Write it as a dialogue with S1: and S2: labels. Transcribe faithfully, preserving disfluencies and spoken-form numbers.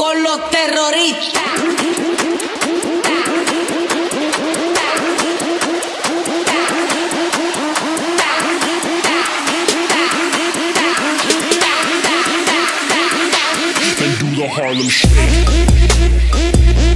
S1: con los terroristas.
S2: Then do the Harlem Shake.